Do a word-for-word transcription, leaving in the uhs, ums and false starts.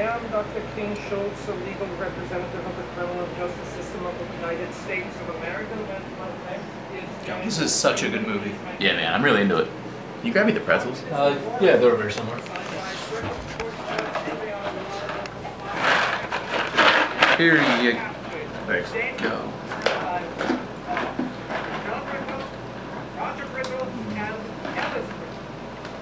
am Doctor King Schultz, a legal representative of the criminal justice system of the United States of America. God, this is such a good movie. Yeah, man, I'm really into it. Can you grab me the pretzels? Uh, yeah, they're over here somewhere. Here you Thanks. go.